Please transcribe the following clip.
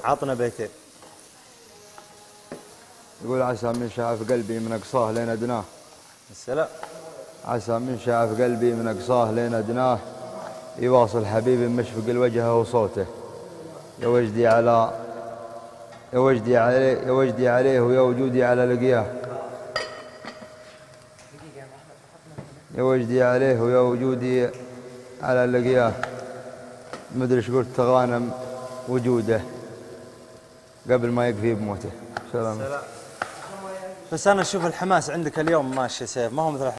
عطنا بيتين. يقول عسى من شاف قلبي من أقصاه لين أدناه. السلام. عسى من شاف قلبي من أقصاه لين أدناه، يواصل حبيبي مشفق الوجه وصوته، يا وجدي على يا وجدي عليه يا وجدي عليه ويا وجودي على لقياه، يا وجدي عليه ويا وجودي على لقياه، مدري ايش قلت تغانم وجوده قبل ما يكفي بموته. سلام. بس أنا أشوف الحماس عندك اليوم ماشي سيف، ما هو مثل